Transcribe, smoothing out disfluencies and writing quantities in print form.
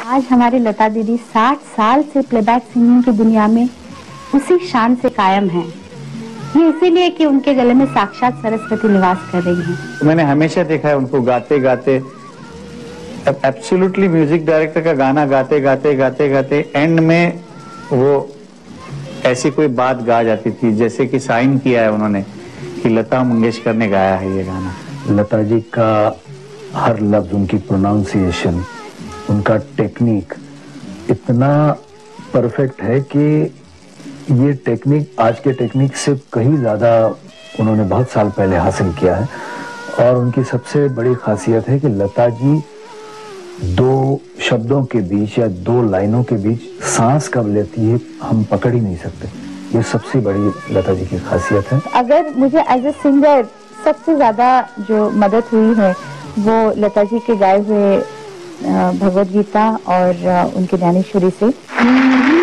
आज हमारी लता दीदी 60 साल से प्लेबैक सिंगिंग की दुनिया में उसी शान से कायम हैं। ये इसीलिए कि उनके गले में साक्षात सरस्वती निवास कर रही हैं। मैंने हमेशा देखा है उनको गाते गाते, एब्सोल्युटली म्यूजिक डायरेक्टर का गाना गाते गाते गाते गाते एंड में वो ऐसी कोई बात गा जाती थी जैसे कि साइन किया है उन्होंने कि लता मंगेशकर ने गाया है ये गाना। लता जी का हर लफ्ज, उनकी प्रोनाउंसिएशन, उनका टेक्निक इतना परफेक्ट है कि ये टेक्निक आज के टेक्निक से कहीं ज्यादा उन्होंने बहुत साल पहले हासिल किया है। और उनकी सबसे बड़ी खासियत है कि लता जी दो शब्दों के बीच या दो लाइनों के बीच सांस कब लेती है हम पकड़ ही नहीं सकते। ये सबसे बड़ी लता जी की खासियत है। अगर मुझे एज ए सिंगर सबसे ज्यादा जो मदद हुई है वो लता जी के गाए हुए भगवद गीता और उनके ज्ञानेश्वरी से।